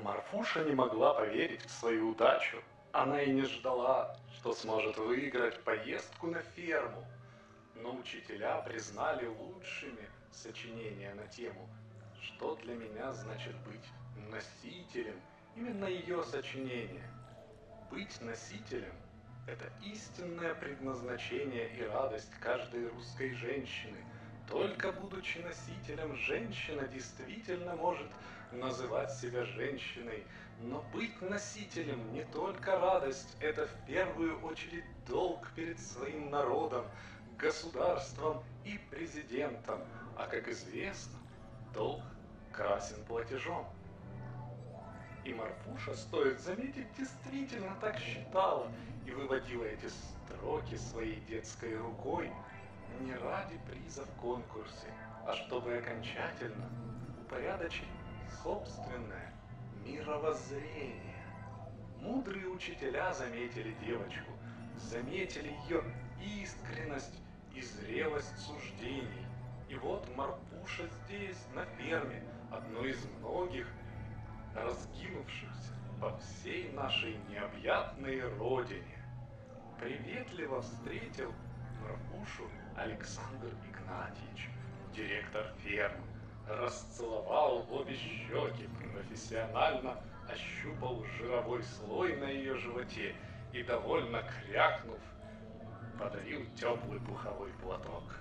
Марфуша не могла поверить в свою удачу. Она и не ждала, что сможет выиграть поездку на ферму. Но учителя признали лучшими сочинения на тему «Что для меня значит быть носителем?» Именно ее сочинение. Быть носителем – это истинное предназначение и радость каждой русской женщины. Только будучи носителем, женщина действительно может называть себя женщиной. Но быть носителем не только радость, это в первую очередь долг перед своим народом, государством и президентом. А как известно, долг красен платежом. И Марфуша, стоит заметить, действительно так считала и выводила эти строки своей детской рукой не ради приза в конкурсе, а чтобы окончательно упорядочить собственное мировоззрение. Мудрые учителя заметили девочку, заметили ее искренность и зрелость суждений. И вот Марфуша здесь, на ферме, одной из многих, разгинувшихся по всей нашей необъятной родине. Приветливо встретил Марфушу Александр Игнатьевич, директор фермы, расцеловал в обе щеки, профессионально ощупал жировой слой на ее животе и, довольно крякнув, подарил теплый пуховой платок.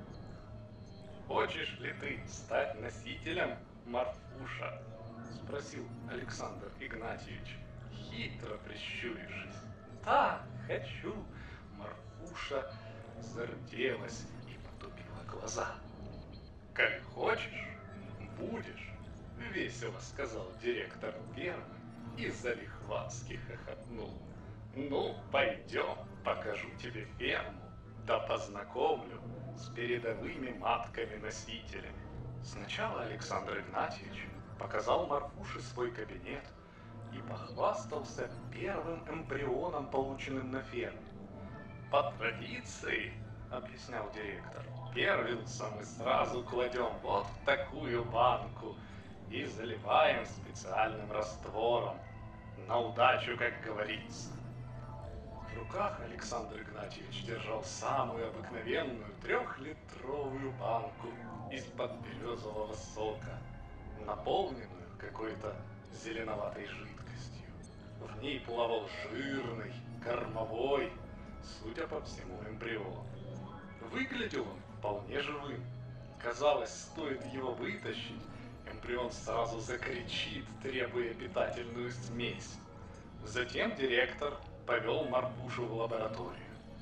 «Хочешь ли ты стать носителем, Марфуша?» — спросил Александр Игнатьевич, хитро прищурившись. «Да, хочу!» Марфуша зарделась и потупила глаза. «Как хочешь, будешь!» — весело сказал директор фермы и залихватски хохотнул. «Ну, пойдем, покажу тебе ферму, да познакомлю с передовыми матками-носителями». Сначала Александр Игнатьевич показал Марфуше свой кабинет и похвастался первым эмбрионом, полученным на ферме. «По традиции, — объяснял директор, — первенца мы сразу кладем вот в такую банку и заливаем специальным раствором. На удачу, как говорится». В руках Александр Игнатьевич держал самую обыкновенную 3-литровую банку из-под березового сока, наполненную какой-то зеленоватой жидкостью. В ней плавал жирный, кормовой, судя по всему, эмбрион. Выглядел он вполне живым. Казалось, стоит его вытащить, эмбрион сразу закричит, требуя питательную смесь. Затем директор повел Марфушу в лабораторию.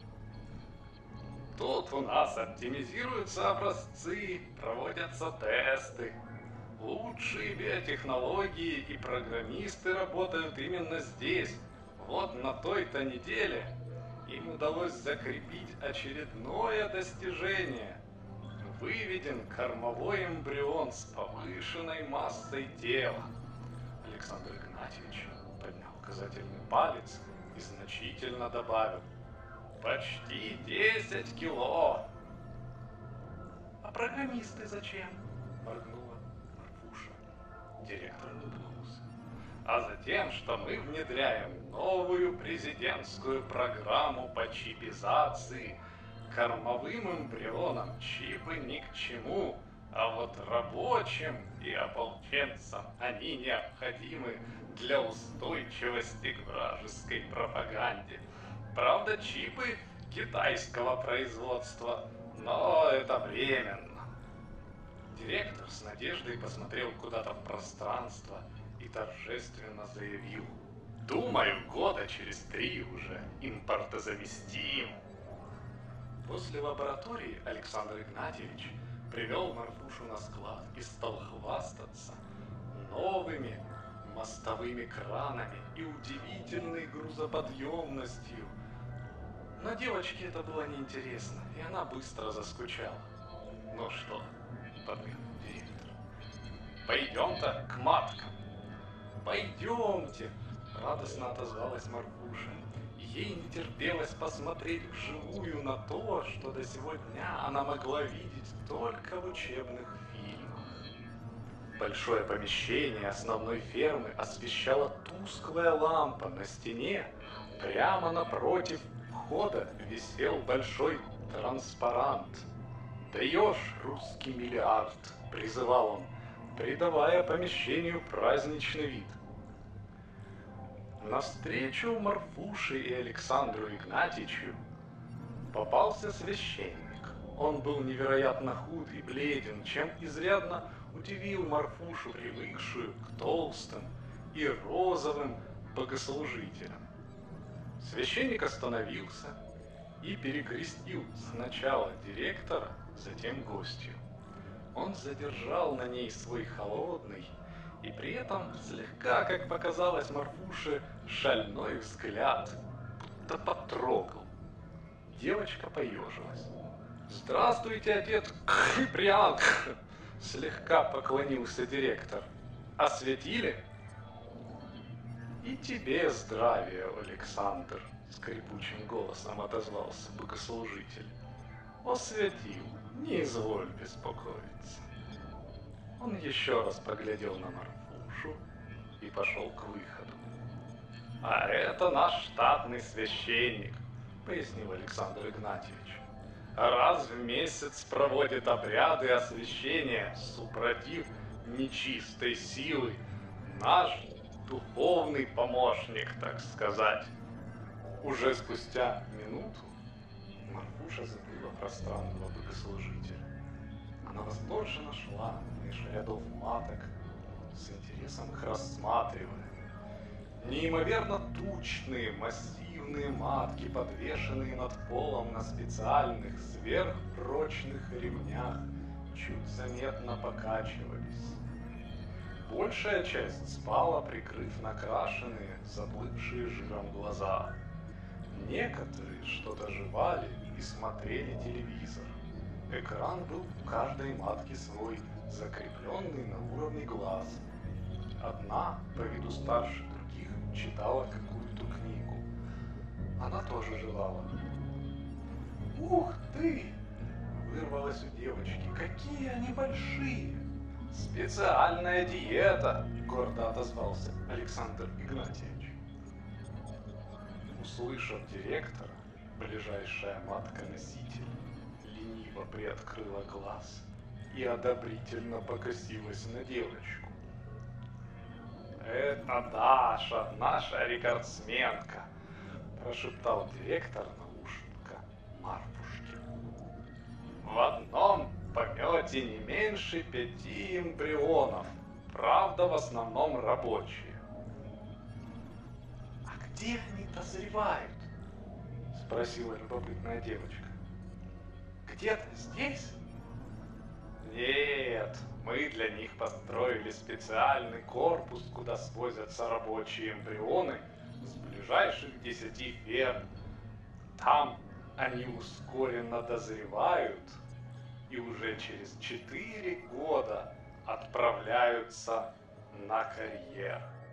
«Тут у нас оптимизируются образцы, проводятся тесты. Лучшие биотехнологии и программисты работают именно здесь. Вот на той-то неделе им удалось закрепить очередное достижение. Выведен кормовой эмбрион с повышенной массой тела». Александр Игнатьевич поднял указательный палец и значительно добавил: «Почти 10 кило». «А программисты зачем?» — моргнула Марфуша. Директор улыбнулся. «А затем, что мы внедряем новую президентскую программу по чипизации. Кормовым эмбрионам чипы ни к чему, а вот рабочим и ополченцам они необходимы для устойчивости к вражеской пропаганде. Правда, чипы китайского производства, но это временно». Директор с надеждой посмотрел куда-то в пространство и торжественно заявил: «Думаю, года через 3 уже импортозаместим». После лаборатории Александр Игнатьевич привел Марфушу на склад и стал хвастаться новыми мостовыми кранами и удивительной грузоподъемностью. Но девочке это было неинтересно, и она быстро заскучала. «Ну что?» — подмигнул директор. «Пойдем-то к маткам». «Пойдемте!» — радостно отозвалась Марфуша. Ей не терпелось посмотреть вживую на то, что до сего дня она могла видеть только в учебных фильмах. Большое помещение основной фермы освещала тусклая лампа на стене. Прямо напротив входа висел большой транспарант. «Даешь, русский миллиард!» — призывал он, придавая помещению праздничный вид. Навстречу Марфуше и Александру Игнатьичу попался священник. Он был невероятно худ и бледен, чем изрядно удивил Марфушу, привыкшую к толстым и розовым богослужителям. Священник остановился и перекрестил сначала директора, затем гостью. Он задержал на ней свой холодный и при этом слегка, как показалось Марфуше, шальной взгляд, будто потрогал. Девочка поежилась. «Здравствуйте, отец Киприан!» — слегка поклонился директор. «Осветили?» «И тебе здравия, Александр!» — скрипучим голосом отозвался богослужитель. «Осветил, не изволь беспокоиться». Он еще раз поглядел на Марфушу и пошел к выходу. «А это наш штатный священник», — пояснил Александр Игнатьевич. «Раз в месяц проводит обряды освящения, супротив нечистой силы. Наш духовный помощник, так сказать». Уже спустя минуту Марфуша забыла про странного богослужителя. Она восторженно шла меж рядов маток, с интересом их рассматривая. Неимоверно тучные, массивные матки, подвешенные над полом на специальных сверхпрочных ремнях, чуть заметно покачивались. Большая часть спала, прикрыв накрашенные, заплывшие жиром глаза. Некоторые что-то жевали и смотрели телевизор. Экран был у каждой матки свой, закрепленный на уровне глаз. Одна, по виду старше других, читала какую-то книгу. Она тоже жевала. «Ух ты!» — вырвалось у девочки. «Какие они большие!» «Специальная диета!» — гордо отозвался Александр Игнатьевич. Услышав директора, ближайшая матка-носитель лениво приоткрыла глаз и одобрительно покосилась на девочку. «Это Даша, наша рекордсменка!» – прошептал директор на ушко Марфушке. «В одном помете не меньше 5 эмбрионов, правда, в основном рабочие». «А где они дозревают?» – спросила любопытная девочка. «Где-то здесь?» «Нет, мы для них построили специальный корпус, куда свозятся рабочие эмбрионы с ближайших 10 ферм. Там они ускоренно дозревают и уже через 4 года отправляются на карьер».